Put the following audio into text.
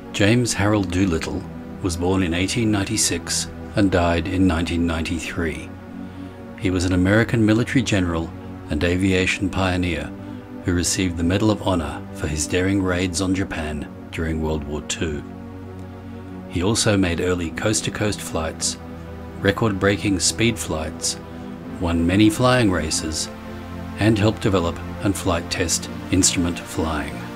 James Harold Doolittle was born in 1896 and died in 1993. He was an American military general and aviation pioneer who received the Medal of Honor for his daring raids on Japan during World War II. He also made early coast-to-coast flights, record-breaking speed flights, won many flying races, and helped develop and flight test instrument flying.